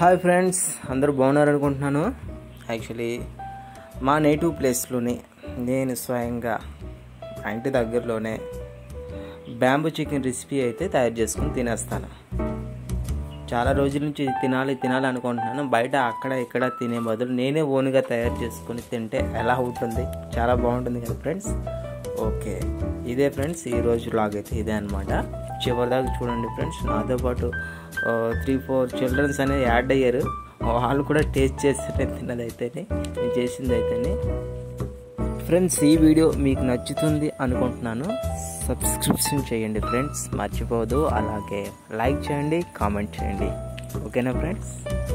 Hi friends, అందరూ బాగున్నారు అనుకుంటున్నాను. యాక్చువల్లీ మా నేటివ్ ప్లేస్లోనే నేను స్వయంగా మా ఇంటి దగ్గరలోనే బ్యాంబూ చికెన్ రెసిపీ అయితే తయారు చేసుకుని తినేస్తాను. చాలా రోజుల నుంచి తినాలి అనుకుంటున్నాను. బయట అక్కడ ఇక్కడ తినే బదులు నేనే ఓన్గా తయారు చేసుకొని తింటే ఎలా ఉంటుంది, చాలా బాగుంటుంది కదా ఫ్రెండ్స్. ఓకే, ఇదే ఫ్రెండ్స్ ఈరోజు వ్లాగ్ అయితే ఇదే అనమాట. చివరిదాకా చూడండి ఫ్రెండ్స్. నాతో పాటు 3-4 చిల్డ్రన్స్ అనేది యాడ్ అయ్యారు. వాళ్ళు కూడా టేస్ట్ చేస్తే తిన్నది అయితేనే, నేను చేసింది అయితేనే. ఫ్రెండ్స్, ఈ వీడియో మీకు నచ్చుతుంది అనుకుంటున్నాను. సబ్స్క్రిప్షన్ చేయండి ఫ్రెండ్స్, మర్చిపోదు. అలాగే లైక్ చేయండి, కామెంట్ చేయండి. ఓకేనా friends?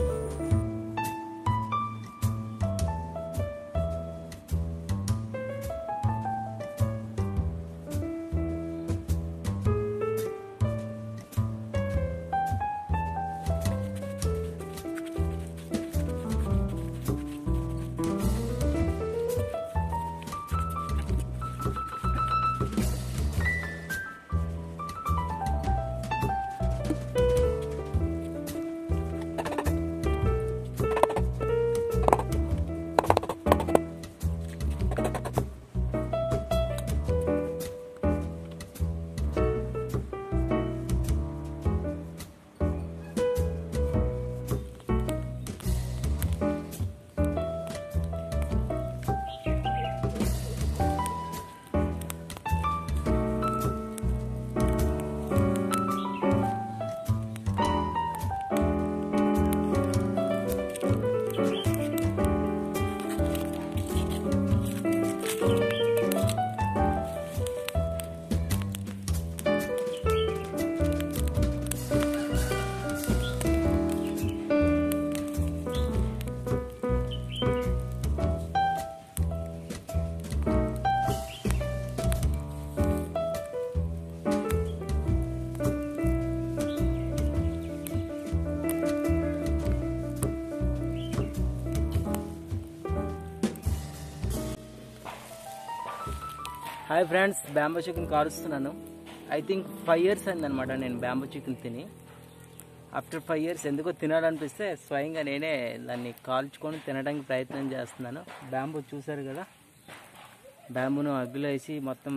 Hi friends, bamboo chicken కారుస్తున్నాను. ఐ థింక్ 5 years అయిందనమాట నేను బ్యాంబూ చికెన్ తిని. ఆఫ్టర్ 5 years ఎందుకో తినాలనిపిస్తే స్వయంగా నేనే దాన్ని కాల్చుకొని తినడానికి ప్రయత్నం చేస్తున్నాను. బ్యాంబూ చూసారు కదా, బ్యాంబూను అగ్గిలో వేసి మొత్తం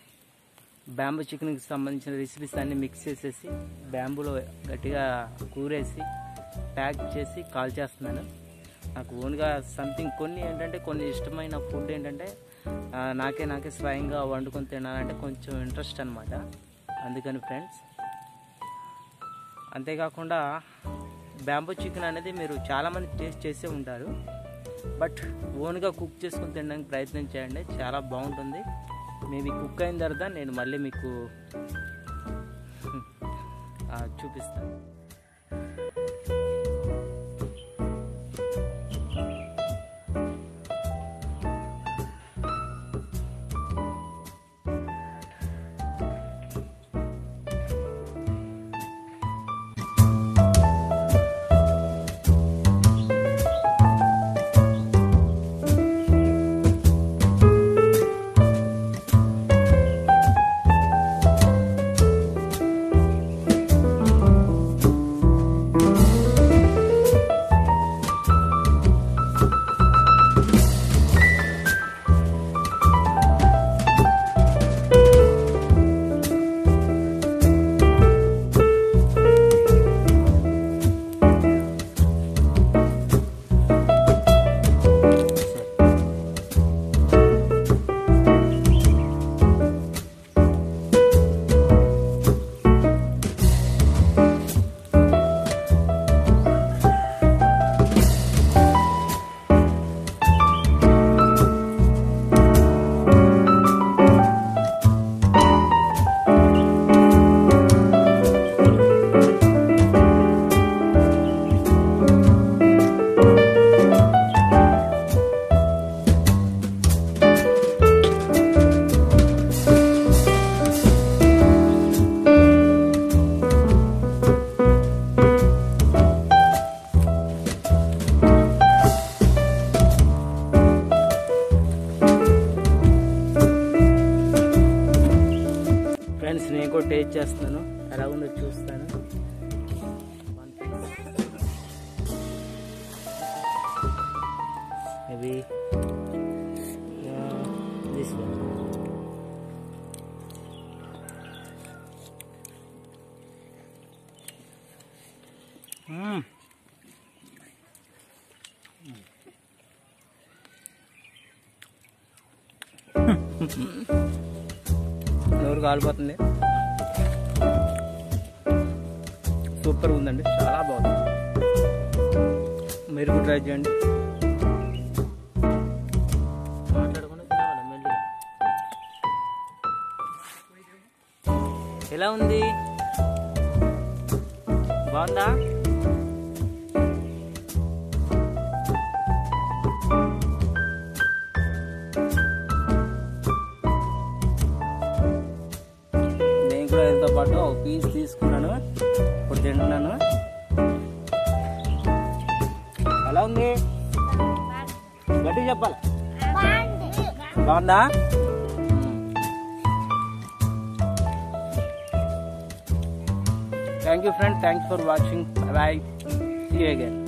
బ్యాంబూ చికెన్కి సంబంధించిన రెసిపీస్ అన్నీ మిక్స్ చేసేసి బ్యాంబూలో గట్టిగా కూరేసి ప్యాక్ చేసి కాల్ చేస్తున్నాను. నాకు ఓన్గా సంథింగ్ కొన్ని ఇష్టమైన ఫుడ్ ఏంటంటే నాకే స్వయంగా వండుకొని తినాలంటే కొంచెం ఇంట్రెస్ట్ అనమాట. అందుకని ఫ్రెండ్స్, అంతేకాకుండా బ్యాంబూ చికెన్ అనేది మీరు చాలామంది టేస్ట్ చేసే ఉంటారు. బట్ ఓన్గా కుక్ చేసుకొని తినడానికి ప్రయత్నం చేయండి, చాలా బాగుంటుంది. మేబీ కుక్ అయిన తర్వాత నేను మళ్ళీ మీకు చూపిస్తాను. టేస్ట్ చేస్తాను, ఎలా ఉందో చూస్తాను. నోరు కాలిపోతుంది. సూపర్గా ఉందండి, చాలా బాగుంది. మీరు కూడా ట్రై చేయండి. మాట్లాడకుండా తినాలి మెల్లిగా. ఎలా ఉంది? బాగుందా? నేను కూడా దీంతో పాటు ఒక పీస్ తీసుకున్నాను, ఇప్పుడు తింటున్నాను. ఎలా ఉంది? గట్టి చెప్పాలి. బాగుందా? Thank you friend, thanks for watching. Bye, see you again.